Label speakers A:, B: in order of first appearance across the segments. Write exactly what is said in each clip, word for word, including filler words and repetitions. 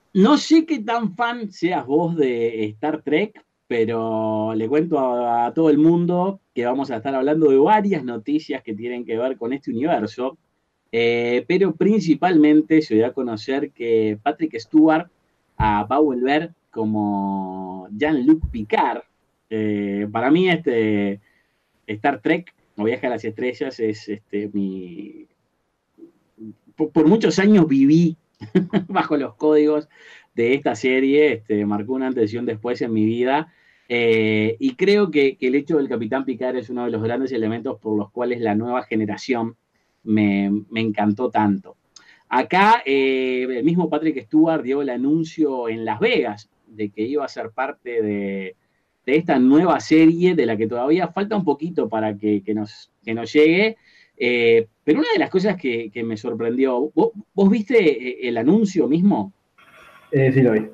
A: No sé qué tan fan seas vos de Star Trek, pero le cuento a, a todo el mundo que vamos a estar hablando de varias noticias que tienen que ver con este universo. Eh, pero principalmente se dio a conocer que Patrick Stewart ah, va a volver como Jean-Luc Picard. Eh, para mí, este Star Trek o Viaje a las Estrellas es este, mi. Por, por muchos años viví bajo los códigos de esta serie, este, marcó un antes y un después en mi vida. Eh, y creo que, que, el hecho del Capitán Picard es uno de los grandes elementos por los cuales la nueva generación me, me encantó tanto. Acá eh, el mismo Patrick Stewart dio el anuncio en Las Vegas de que iba a ser parte de, de esta nueva serie de la que todavía falta un poquito para que, que, nos, que nos llegue. Eh, pero una de las cosas que, que me sorprendió, ¿vos, ¿vos, viste el anuncio mismo?
B: Eh, sí, lo vi.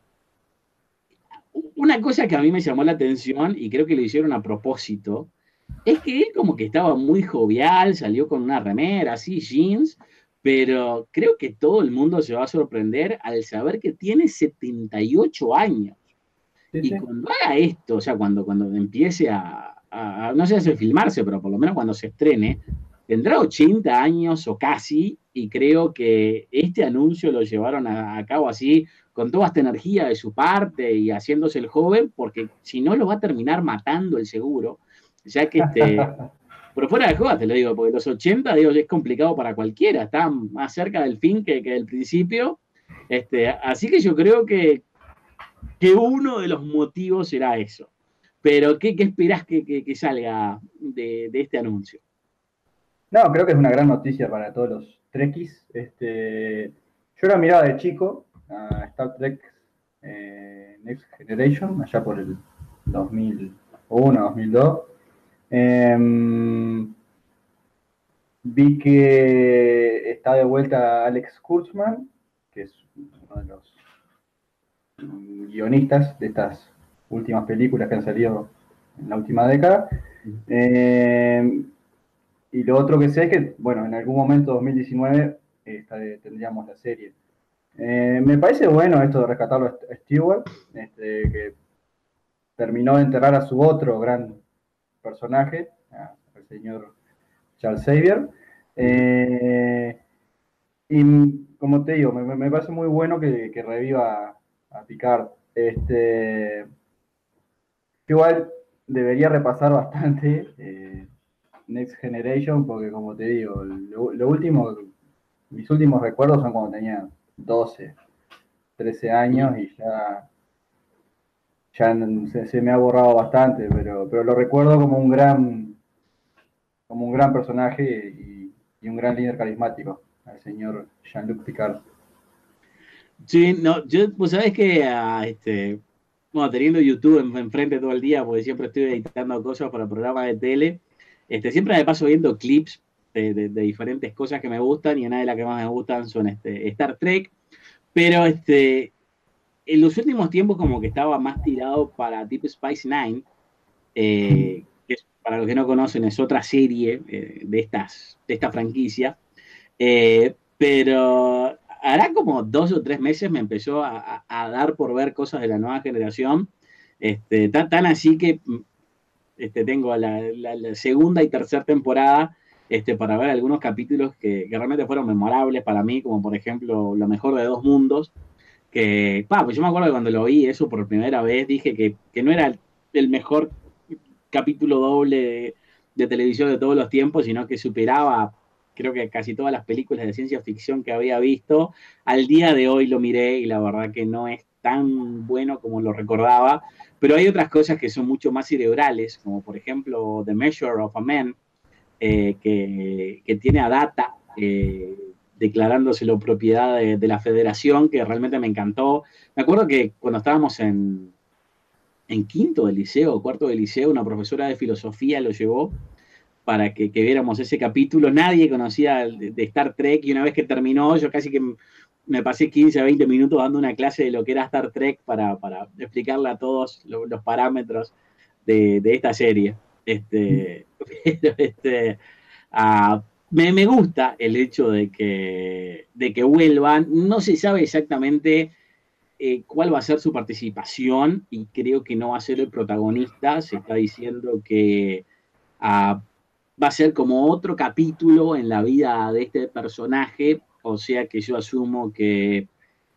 A: Una cosa que a mí me llamó la atención y creo que lo hicieron a propósito, es que él como que estaba muy jovial, salió con una remera, así, jeans, pero creo que todo el mundo se va a sorprender al saber que tiene setenta y ocho años.
B: Sí,
A: Y
B: sí.
A: cuando haga esto, o sea, cuando, cuando empiece a, a, no sé si a filmarse, pero por lo menos cuando se estrene, tendrá ochenta años o casi, y creo que este anuncio lo llevaron a, a cabo así, con toda esta energía de su parte y haciéndose el joven, porque si no lo va a terminar matando el seguro, ya que este, pero fuera de joda, te lo digo, porque los ochenta digo, es complicado para cualquiera, está más cerca del fin que, que del principio. Este, así que yo creo que, que uno de los motivos será eso. Pero, ¿qué, qué esperás que, que, que salga de, de, este anuncio?
B: No, creo que es una gran noticia para todos los Trekkies. Este, yo la miraba de chico a Star Trek eh, Next Generation, allá por el dos mil uno, dos mil dos. Eh, Vi que está de vuelta Alex Kurtzman, que es uno de los guionistas de estas últimas películas que han salido en la última década. Eh, y lo otro que sé es que, bueno, en algún momento, dos mil diecinueve, eh, tendríamos la serie. Eh, me parece bueno esto de rescatarlo a Stewart, este, que terminó de enterrar a su otro gran personaje, al señor Charles Xavier. Eh, y como te digo, me, me parece muy bueno que, que reviva a Picard. Este, que igual debería repasar bastante eh, Next Generation, porque como te digo, lo, lo, último, mis últimos recuerdos son cuando tenía doce, trece años y ya, ya se, se, me ha borrado bastante, pero, pero lo recuerdo como un gran, como un gran personaje y, y un gran líder carismático, el señor Jean-Luc Picard.
A: Sí, no, yo, pues sabés que uh, este, bueno, teniendo YouTube en, enfrente todo el día, porque siempre estoy editando cosas para programas de tele, este, siempre me paso viendo clips de, de, de diferentes cosas que me gustan y una de las que más me gustan son este, Star Trek, pero este, en los últimos tiempos como que estaba más tirado para Deep Space Nine, eh, que es, para los que no conocen es otra serie eh, de, estas, de esta franquicia, eh, pero hará como dos o tres meses me empezó a, a, a, dar por ver cosas de la nueva generación, este, tan, tan así que este, tengo la, la, la, segunda y tercera temporada este, para ver algunos capítulos que, que, realmente fueron memorables para mí, como por ejemplo Lo mejor de dos mundos, que, pa, pues yo me acuerdo que cuando lo vi eso por primera vez dije que, que no era el, el mejor capítulo doble de, de, televisión de todos los tiempos, sino que superaba, creo que casi todas las películas de ciencia ficción que había visto. Al día de hoy lo miré y la verdad que no es tan bueno como lo recordaba, pero hay otras cosas que son mucho más cerebrales, como por ejemplo The Measure of a Man, eh, que, que, tiene a Data eh, declarándoselo propiedad de, de la federación, que realmente me encantó. Me acuerdo que cuando estábamos en, en quinto del liceo o cuarto del liceo, una profesora de filosofía lo llevó para que, que viéramos ese capítulo. Nadie conocía de, de Star Trek y una vez que terminó, yo casi que me pasé quince a veinte minutos dando una clase de lo que era Star Trek para, para explicarle a todos lo, los parámetros de, de, esta serie. Este, pero este, uh, me, me, gusta el hecho de que, de que vuelvan. No se sabe exactamente eh, cuál va a ser su participación y creo que no va a ser el protagonista. Se está diciendo que uh, va a ser como otro capítulo en la vida de este personaje, o sea que yo asumo que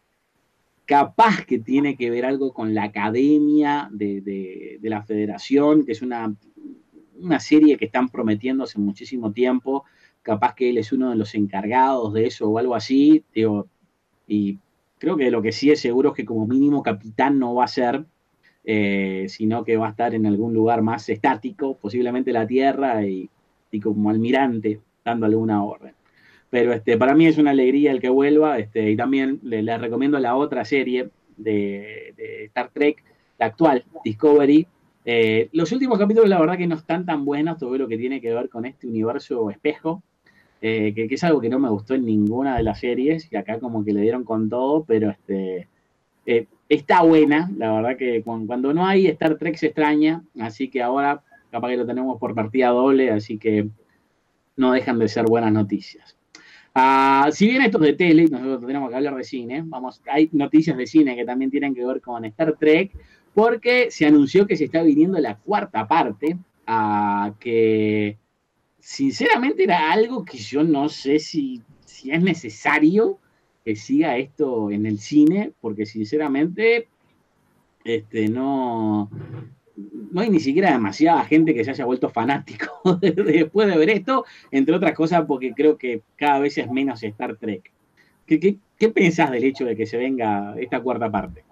A: capaz que tiene que ver algo con la academia de, de, de la federación, que es una, una serie que están prometiendo hace muchísimo tiempo, capaz que él es uno de los encargados de eso o algo así, digo, y creo que lo que sí es seguro es que como mínimo capitán no va a ser, eh, sino que va a estar en algún lugar más estático, posiblemente la Tierra, y, y como almirante, dando alguna orden. Pero este, para mí es una alegría el que vuelva, este, y también les le recomiendo la otra serie de, de, Star Trek, la actual, Discovery. Eh, los últimos capítulos la verdad que no están tan buenos, todo lo que tiene que ver con este universo espejo, eh, que, que, es algo que no me gustó en ninguna de las series, y acá como que le dieron con todo, pero este, eh, está buena, la verdad que cuando, cuando no hay Star Trek se extraña, así que ahora capaz que lo tenemos por partida doble, así que no dejan de ser buenas noticias. Uh, si bien esto es de tele, nosotros tenemos que hablar de cine, vamos, hay noticias de cine que también tienen que ver con Star Trek, porque se anunció que se está viniendo la cuarta parte, uh, que sinceramente era algo que yo no sé si, si es necesario que siga esto en el cine, porque sinceramente este, no, no hay ni siquiera demasiada gente que se haya vuelto fanático de, de, después de ver esto, entre otras cosas porque creo que cada vez es menos Star Trek. ¿Qué, qué, qué pensás del hecho de que se venga esta cuarta parte?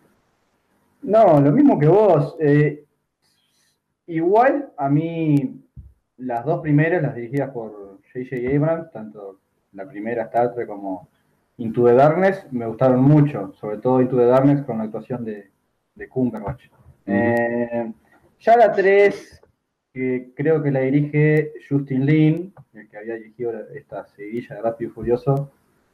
B: No, lo mismo que vos. Eh, igual a mí las dos primeras, las dirigidas por J J Abrams, tanto la primera Star Trek como Into the Darkness, me gustaron mucho, sobre todo Into the Darkness con la actuación de, de Cumberbatch. Uh-huh. Eh, ya la tres, que creo que la dirige Justin Lin, el que había dirigido esta seguilla de Rápido y Furioso,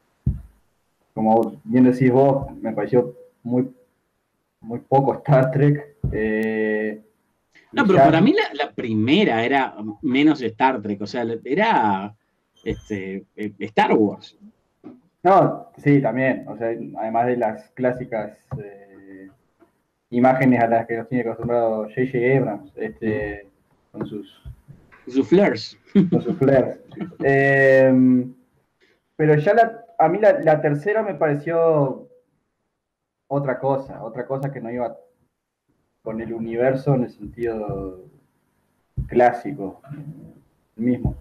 B: como bien decís vos, me pareció muy, muy poco Star Trek. Eh,
A: no, pero ya... para mí la, la, primera era menos Star Trek, o sea, era este, Star Wars.
B: No, sí, también, o sea, además de las clásicas eh, imágenes a las que nos tiene acostumbrado J J Abrams, este, con sus...
A: sus flares.
B: Con sus flares. Eh, pero ya la, a mí la, la tercera me pareció otra cosa, otra cosa que no iba con el universo en el sentido clásico mismo.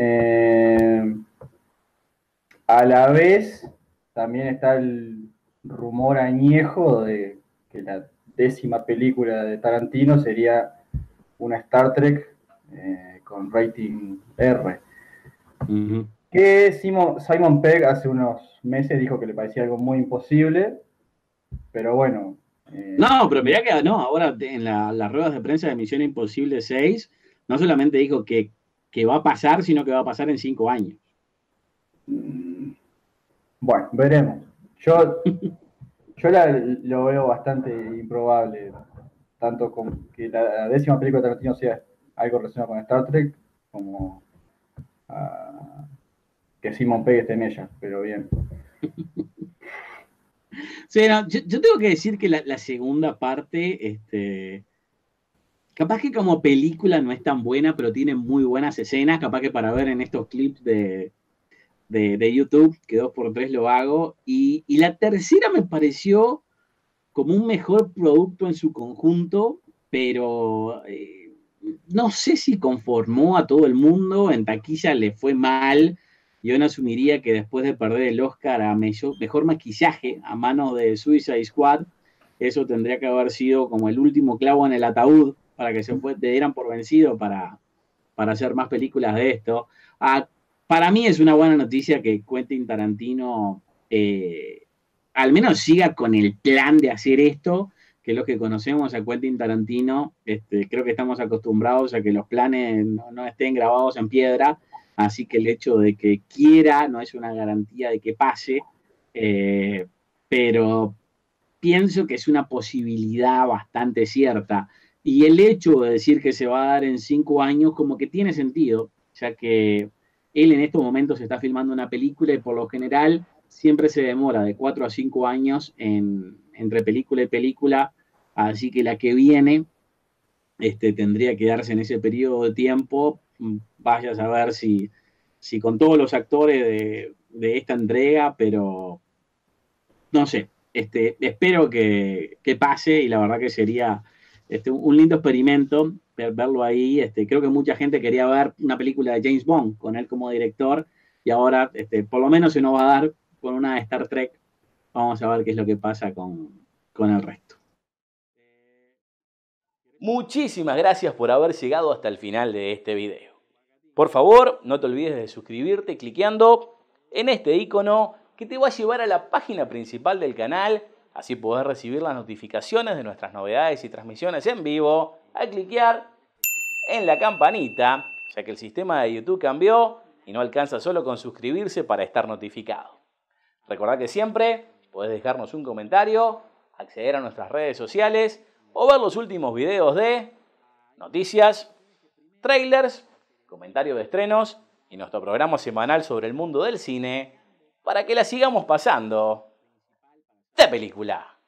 B: Eh, a la vez, también está el rumor añejo de que la décima película de Tarantino sería una Star Trek eh, con rating R. Uh-huh. Que Simon, Simon Pegg hace unos meses dijo que le parecía algo muy imposible, pero bueno.
A: Eh, no, pero mirá que no, ahora en la, las ruedas de prensa de Misión Imposible seis, no solamente dijo que, que va a pasar, sino que va a pasar en cinco años.
B: Bueno, veremos. Yo, yo la, lo veo bastante improbable, tanto con que la décima película de Tarantino sea algo relacionado con Star Trek, como uh, que Simon Pegg esté en ella, pero bien.
A: Sí, no, yo, yo, tengo que decir que la, la segunda parte, este, capaz que como película no es tan buena, pero tiene muy buenas escenas, capaz que para ver en estos clips de, de, de YouTube, que dos por tres lo hago, y, y la tercera me pareció como un mejor producto en su conjunto, pero eh, no sé si conformó a todo el mundo, en taquilla le fue mal. Yo no asumiría que después de perder el Oscar a mejor maquillaje a mano de Suicide Squad, eso tendría que haber sido como el último clavo en el ataúd para que se fue, te dieran por vencido para, para hacer más películas de esto. Ah, para mí es una buena noticia que Quentin Tarantino eh, al menos siga con el plan de hacer esto, que los que conocemos a Quentin Tarantino, este, creo que estamos acostumbrados a que los planes no, no estén grabados en piedra, así que el hecho de que quiera no es una garantía de que pase, eh, pero pienso que es una posibilidad bastante cierta. Y el hecho de decir que se va a dar en cinco años como que tiene sentido, ya que él en estos momentos está filmando una película y por lo general siempre se demora de cuatro a cinco años en, entre película y película, así que la que viene este, tendría que darse en ese periodo de tiempo. Vaya a saber si, si con todos los actores de, de esta entrega, pero no sé, este, espero que, que pase y la verdad que sería este, un lindo experimento ver, verlo ahí. Este, creo que mucha gente quería ver una película de James Bond con él como director y ahora este, por lo menos se nos va a dar con una de Star Trek. Vamos a ver qué es lo que pasa con, con el resto.
C: Muchísimas gracias por haber llegado hasta el final de este video. Por favor, no te olvides de suscribirte cliqueando en este icono que te va a llevar a la página principal del canal. Así podés recibir las notificaciones de nuestras novedades y transmisiones en vivo al cliquear en la campanita, ya que el sistema de YouTube cambió y no alcanza solo con suscribirse para estar notificado. Recordá que siempre podés dejarnos un comentario, acceder a nuestras redes sociales o ver los últimos videos de noticias, trailers, comentarios de estrenos y nuestro programa semanal sobre el mundo del cine para que la sigamos pasando de película.